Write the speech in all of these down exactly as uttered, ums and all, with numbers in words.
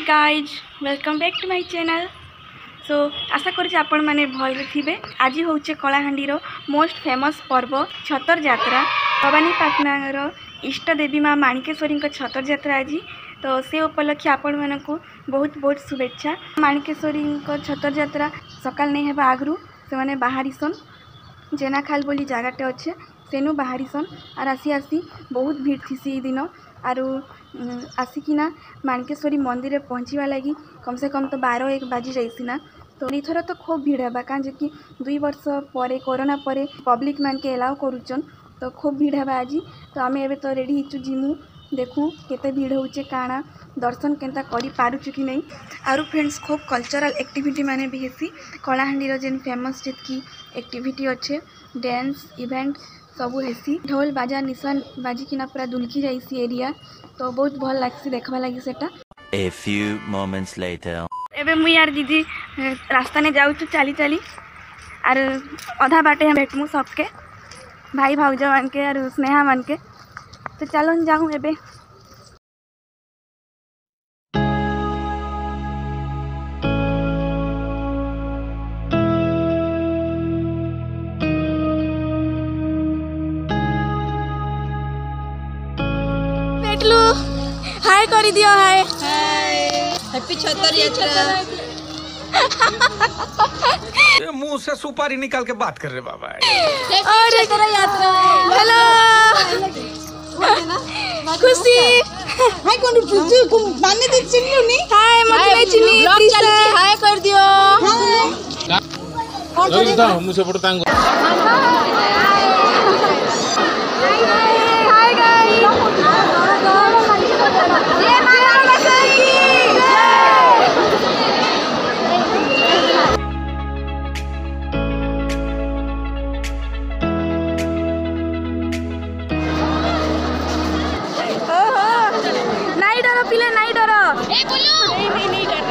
Guys welcome back to my channel. So आशा करुँचे आपण मैंने भल थे। आज हूँ कलाहांडी मोस्ट फेमस पर्व छतर जात्रा। भवानीपाटनार इष्ट देवी माँ माणिकेश्वरी छतर जात्रा आज। तो से उपलक्षे आपण मानक बहुत बहुत शुभेच्छा। माणिकेश्वरी छतर जात्रा सकाल नहीं है आगु से मैंने बाहरीसन जेनाखाल बोली जगटे अच्छे सेनु बाहरीसन आर आसी आसी बहुत भीड़ थी दिन आर आसिकिना माणिकेश्वरी मंदिर पहुँचवा लगी कम से कम तो बारह एक बाजी जाइना। तो इथर तो खूब भीड़ है कहाँ कि दुई वर्ष पर कोरोना पर पब्लिक मान के एलाउ करुचन तो खूब भीड़ है आज। तो आम एवं तो रेडी हो जिमु देखूँ केते भीड़ होचे काना दर्शन केनता करि पारुछु कि नहीं। आरु फ्रेंड्स खूब कल्चरल एक्टिविटी माने भी हेसी कलाहांडी जेन फेमस जितकी एक्टिविटी अच्छे डांस इवेंट सबू हेसी ढोल बाजा निशान बाजिकिना पूरा दुलकी जाइसी एरिया। तो बहुत भल लागसी देखबा लागि सेटा। A few moments later एबे मु यार दीदी रास्ता ने जाऊ चली चली आर अधा बाटे हम भेटमु सबके भाई भाउज मान के आर स्नेहा मान के। तो चलो जाऊँ एबे। हाय कर दियो हाय हैप्पी छात्रजatra। ये मुंह से सुपारी निकाल के बात कर रहे बाबा। और छात्रजatra हेलो खुशी हाय कौन तुझे मानने दे चिन्नू नहीं हाय मत नहीं चिन्नी ब्लॉग चलती हाय कर दियो कौन कर दो मुझे फोटो तांगो हाय गाइस ये माया मकसद की नहीं डरो पिले नहीं डरो ए बोलो नहीं नहीं नहीं डर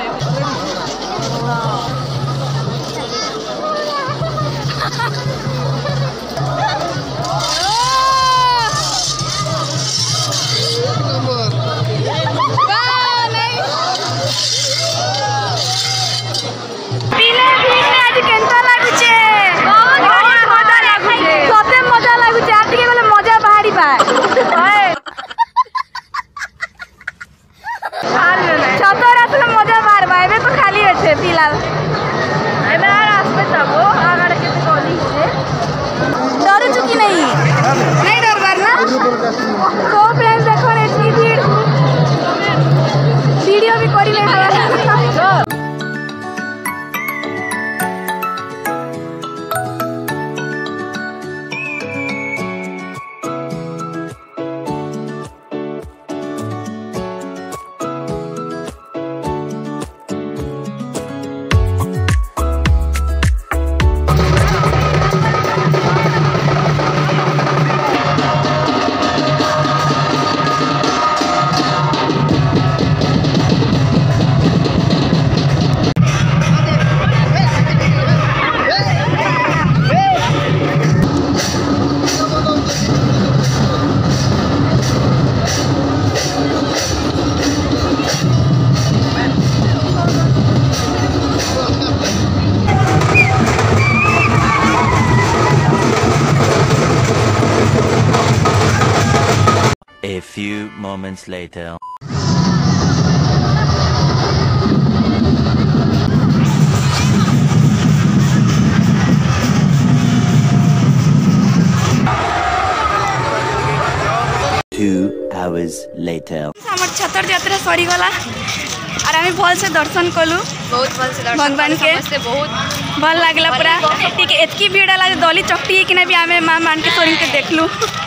छतर आसले मजा मारबा एबे तो खाली अच्छे फिलहाल एबे आर आसबे तब आगड़ के गली छे डर चुकी नहीं नहीं डरबार ना। तो फ्रेंड्स देखो इतनी भीड़ वीडियो भी करी में हवा A few moments later Two hours later हमर छतर यात्रा सरी गला और आम भल से दर्शन कलु बहुत भल से दर्शन भगवान के से बहुत भल लागला पूरा ठीक एतकी भीड़ है दली चकटी कि भी आम माँ माणिकेश्वरी के देखलु।